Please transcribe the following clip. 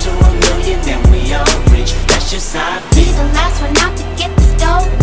to a million, then we all rich. That's just how I feel. Be the last one out to get this dough.